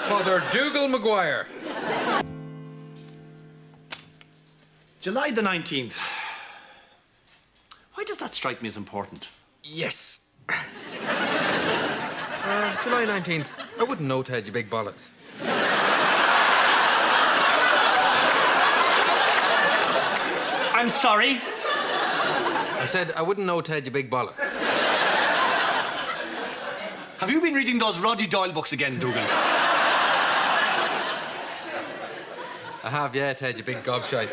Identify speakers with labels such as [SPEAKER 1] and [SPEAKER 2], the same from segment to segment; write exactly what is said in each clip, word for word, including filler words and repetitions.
[SPEAKER 1] Father Dougal McGuire.
[SPEAKER 2] July the nineteenth. Why does that strike me as important?
[SPEAKER 1] Yes. uh, July nineteenth. I wouldn't know, Ted, you big bollocks.
[SPEAKER 2] I'm sorry?
[SPEAKER 1] I said I wouldn't know, Ted, you big bollocks.
[SPEAKER 2] Have you been reading those Roddy Doyle books again, Dougal?
[SPEAKER 1] I have, yeah, Ted, you big gobshite.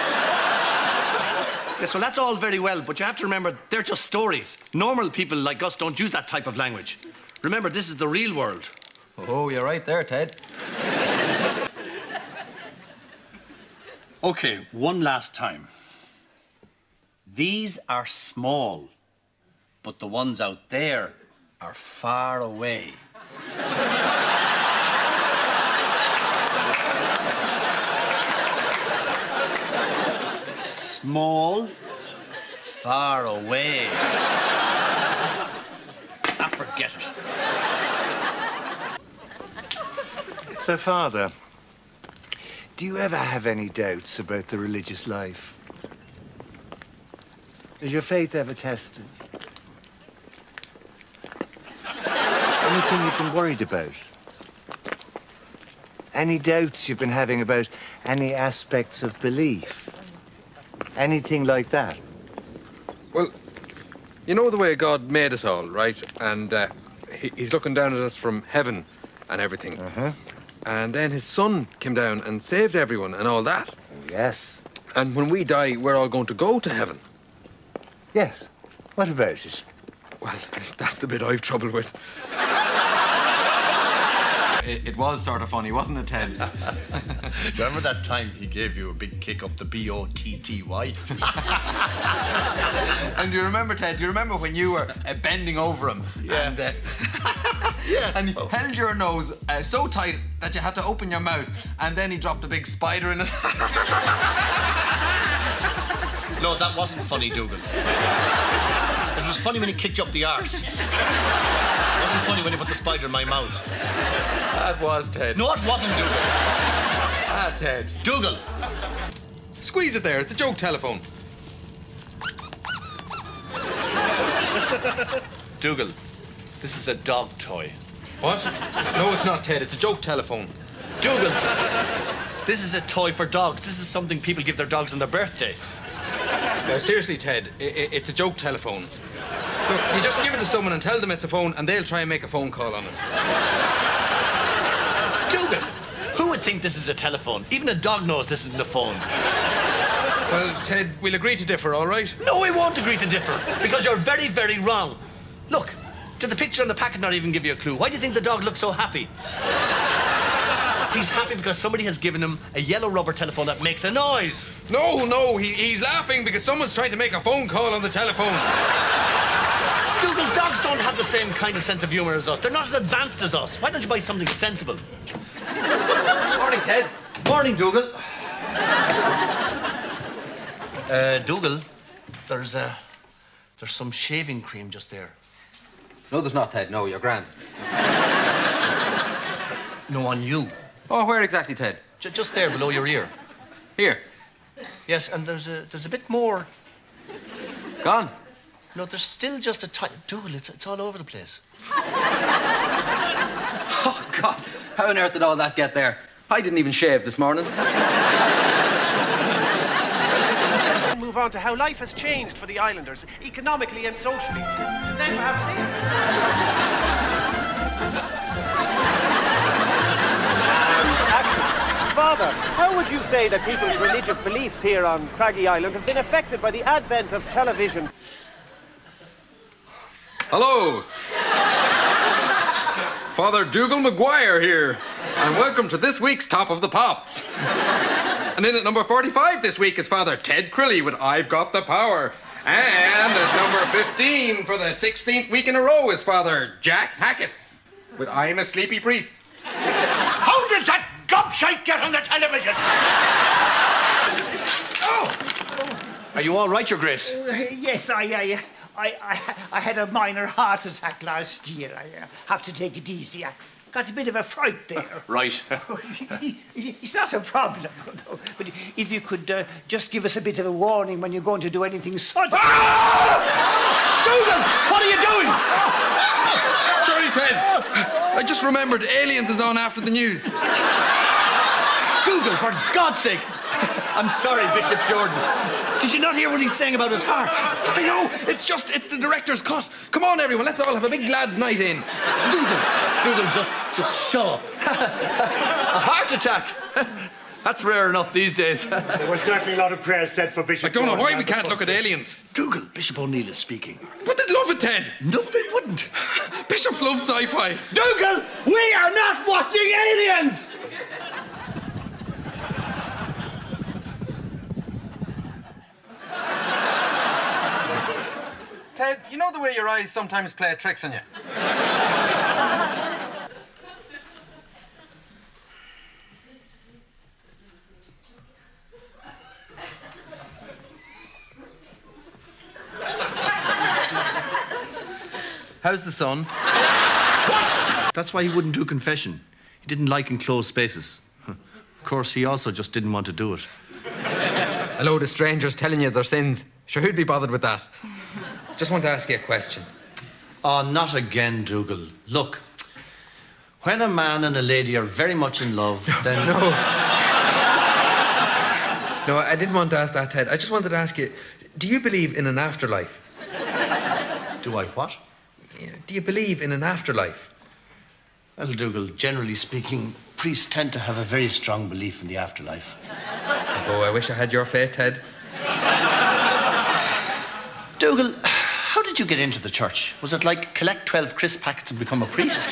[SPEAKER 2] Yes, well, that's all very well, but you have to remember, they're just stories. Normal people like us don't use that type of language. Remember, this is the real world.
[SPEAKER 1] Oh, you're right there, Ted.
[SPEAKER 2] OK, one last time. These are small, but the ones out there are far away. Small, far away. Ah, forget it.
[SPEAKER 3] So, Father, do you ever have any doubts about the religious life? Is your faith ever tested? Anything you've been worried about? Any doubts you've been having about any aspects of belief? Anything like that?
[SPEAKER 1] Well, you know the way God made us all, right? And uh, he, he's looking down at us from heaven and everything.
[SPEAKER 3] Uh-huh.
[SPEAKER 1] And then his son came down and saved everyone and all that.
[SPEAKER 3] Yes.
[SPEAKER 1] And when we die, we're all going to go to heaven.
[SPEAKER 3] Yes. What about it?
[SPEAKER 1] Well, that's the bit I've trouble with. It, it was sort of funny, wasn't it, Ted?
[SPEAKER 2] Remember that time he gave you a big kick up the B O T T Y?
[SPEAKER 1] And you remember, Ted, you remember when you were uh, bending over him?
[SPEAKER 2] Yeah.
[SPEAKER 1] And, uh,
[SPEAKER 2] yeah.
[SPEAKER 1] and he
[SPEAKER 2] oh.
[SPEAKER 1] held your nose uh, so tight that you had to open your mouth, and then he dropped a big spider in it.
[SPEAKER 2] No, that wasn't funny, Dougal. It was funny when he kicked you up the arse. It wasn't funny when he put the spider in my mouth.
[SPEAKER 1] That was, Ted.
[SPEAKER 2] No, it wasn't, Dougal.
[SPEAKER 1] Ah, Ted.
[SPEAKER 2] Dougal.
[SPEAKER 1] Squeeze it there. It's a joke telephone.
[SPEAKER 2] Dougal, this is a dog toy.
[SPEAKER 1] What? No, it's not, Ted. It's a joke telephone.
[SPEAKER 2] Dougal, this is a toy for dogs. This is something people give their dogs on their birthday.
[SPEAKER 1] No, seriously, Ted, I I it's a joke telephone. Look, you just give it to someone and tell them it's a phone, and they'll try and make a phone call on it.
[SPEAKER 2] Dougal, who would think this is a telephone? Even a dog knows this isn't a phone.
[SPEAKER 1] Well, Ted, we'll agree to differ, all right?
[SPEAKER 2] No, we won't agree to differ, because you're very, very wrong. Look, did the picture on the packet not even give you a clue? Why do you think the dog looks so happy? He's happy because somebody has given him a yellow rubber telephone that makes a noise.
[SPEAKER 1] No, no, he, he's laughing because someone's trying to make a phone call on the telephone.
[SPEAKER 2] Dougal, dogs don't have the same kind of sense of humour as us. They're not as advanced as us. Why don't you buy something sensible?
[SPEAKER 1] Morning, Ted.
[SPEAKER 2] Morning, Dougal. Uh, Dougal, there's, uh, there's some shaving cream just there.
[SPEAKER 1] No, there's not, Ted. No, you're grand.
[SPEAKER 2] No, on you.
[SPEAKER 1] Oh, where exactly, Ted?
[SPEAKER 2] J just there, below your ear.
[SPEAKER 1] Here.
[SPEAKER 2] Yes, and there's a, there's a bit more.
[SPEAKER 1] Gone.
[SPEAKER 2] No, there's still just a tiny... Dougal, it's, it's all over the place.
[SPEAKER 1] Oh, God. How on earth did all that get there? I didn't even shave this morning.
[SPEAKER 4] Move on to how life has changed for the islanders, economically and socially. Then perhaps see Father, how would you say that people's religious beliefs here on Craggy Island have been affected by the advent of television?
[SPEAKER 1] Hello. Father Dougal McGuire here, and welcome to this week's Top of the Pops. And in at number forty-five this week is Father Ted Crilly with I've Got the Power. And at number fifteen for the sixteenth week in a row is Father Jack Hackett with I'm a Sleepy Priest.
[SPEAKER 2] How did that gobshite get on the television? Oh! Are you all right, Your Grace?
[SPEAKER 5] Uh, yes, I, I, I, I, I had a minor heart attack last year. I uh, have to take it easy. I got a bit of a fright there.
[SPEAKER 2] Right.
[SPEAKER 5] It's not a problem, but if you could uh, just give us a bit of a warning when you're going to do anything sudden.
[SPEAKER 2] Ah! Dougal, what are you doing?
[SPEAKER 1] Sorry, Ted. I just remembered Aliens is on after the news.
[SPEAKER 2] Dougal, for God's sake. I'm sorry, Bishop Jordan. Did you not hear what he's saying about his heart?
[SPEAKER 1] I know. It's just, it's the director's cut. Come on, everyone. Let's all have a big lads' night in.
[SPEAKER 2] Dougal, Dougal, just, just shut up. A heart attack. That's rare enough these days.
[SPEAKER 3] There were certainly a lot of prayers said for Bishop
[SPEAKER 1] I don't know
[SPEAKER 3] Jordan
[SPEAKER 1] why we can't look at Aliens.
[SPEAKER 2] Dougal, Bishop O'Neill is speaking.
[SPEAKER 1] But they'd love it, Ted.
[SPEAKER 2] No, they wouldn't.
[SPEAKER 1] Bishops love sci-fi.
[SPEAKER 5] Dougal, we are not watching Aliens!
[SPEAKER 1] Ted, you know the way your eyes sometimes play tricks on you? How's the sun?
[SPEAKER 2] What? That's why he wouldn't do confession. He didn't like enclosed spaces. Of course, he also just didn't want to do it.
[SPEAKER 1] A load of strangers telling you their sins. Sure, who'd be bothered with that? Just want to ask you a question.
[SPEAKER 2] Oh, not again, Dougal. Look, when a man and a lady are very much in love, then...
[SPEAKER 1] No. No, I didn't want to ask that, Ted. I just wanted to ask you, do you believe in an afterlife?
[SPEAKER 2] Do I what?
[SPEAKER 1] Yeah, do you believe in an afterlife?
[SPEAKER 2] Well, Dougal, generally speaking, priests tend to have a very strong belief in the afterlife.
[SPEAKER 1] Oh, I wish I had your faith, Ted.
[SPEAKER 2] Dougal, how did you get into the church? Was it like collect twelve crisp packets and become a priest?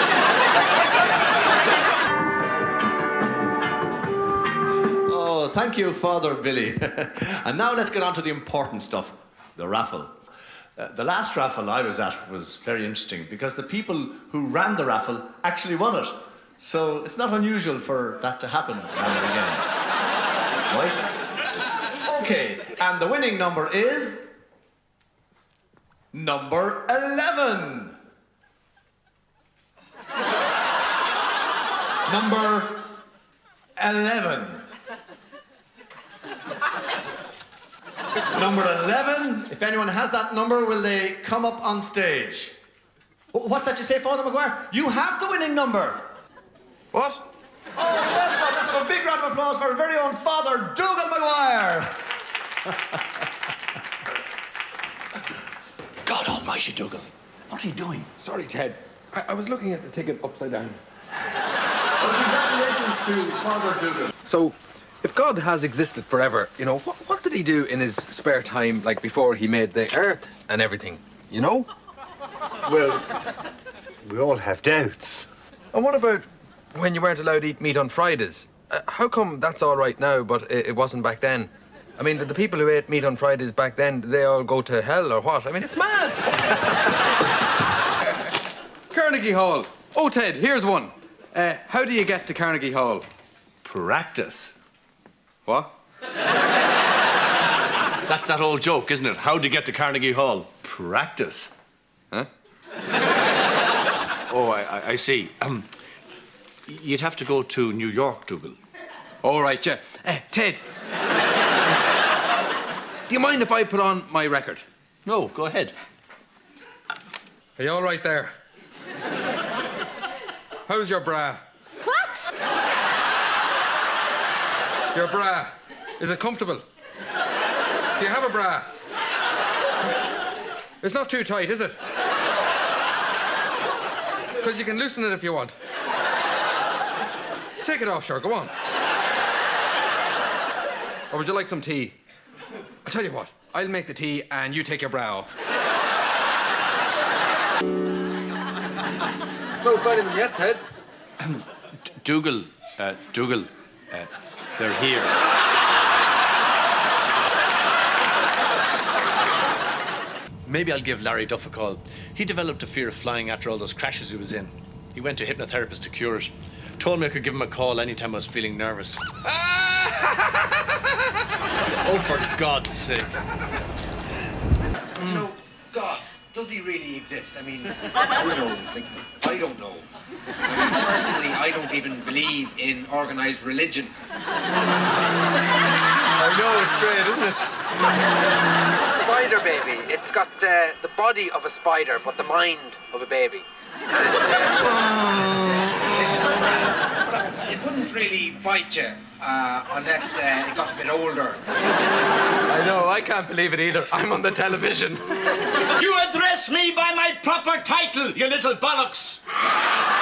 [SPEAKER 6] Oh, thank you, Father Billy. And now let's get on to the important stuff, the raffle. Uh, the last raffle I was at was very interesting because the people who ran the raffle actually won it. So it's not unusual for that to happen now and again. Right? Okay, and the winning number is... number eleven. Number eleven. Number eleven. If anyone has that number, will they come up on stage? What's that you say, Father McGuire? You have the winning number.
[SPEAKER 1] What?
[SPEAKER 6] Oh, well done. Let's have a big round of applause for our very own Father Dougal McGuire.
[SPEAKER 2] God almighty, Dougal. What are you doing?
[SPEAKER 1] Sorry, Ted. I, I was looking at the ticket upside down.
[SPEAKER 6] Well, congratulations to Father Dougal.
[SPEAKER 1] So, if God has existed forever, you know, what, what did he do in his spare time, like before he made the earth and everything, you know?
[SPEAKER 3] Well, we all have doubts.
[SPEAKER 1] And what about when you weren't allowed to eat meat on Fridays? Uh, how come that's all right now, but it, it wasn't back then? I mean, did the people who ate meat on Fridays back then, did they all go to hell or what? I mean, it's mad. Carnegie Hall. Oh, Ted, here's one. Uh, how do you get to Carnegie Hall?
[SPEAKER 6] Practice.
[SPEAKER 1] What?
[SPEAKER 2] That's that old joke, isn't it? How'd you get to Carnegie Hall?
[SPEAKER 6] Practice.
[SPEAKER 1] Huh?
[SPEAKER 2] Oh, I, I, I see. Um, you'd have to go to New York, Dougal.
[SPEAKER 1] All right, yeah. Uh, Ted. Do you mind if I put on my record?
[SPEAKER 2] No, go ahead.
[SPEAKER 1] Are you all right there? How's your bra?
[SPEAKER 7] What?
[SPEAKER 1] Your bra. Is it comfortable? Do you have a bra? It's not too tight, is it? Because you can loosen it if you want. Take it off, sure. Go on. Or would you like some tea? I'll tell you what. I'll make the tea and you take your bra off. No sign of them yet, Ted.
[SPEAKER 2] Um, Dougal, uh, Dougal, uh, they're here. Maybe I'll give Larry Duff a call. He developed a fear of flying after all those crashes he was in. He went to a hypnotherapist to cure it. Told me I could give him a call anytime I was feeling nervous. Oh, for God's sake.
[SPEAKER 1] You know, God, does he really exist? I mean, who knows? Like, I don't know.
[SPEAKER 7] don't even believe in organised religion.
[SPEAKER 1] I know, it's great, isn't it?
[SPEAKER 8] Spider baby. It's got uh, the body of a spider, but the mind of a baby. And, uh,
[SPEAKER 7] It wouldn't really bite you uh, unless uh, it got a bit older.
[SPEAKER 1] I know, I can't believe it either. I'm on the television.
[SPEAKER 9] You address me by my proper title, you little bollocks.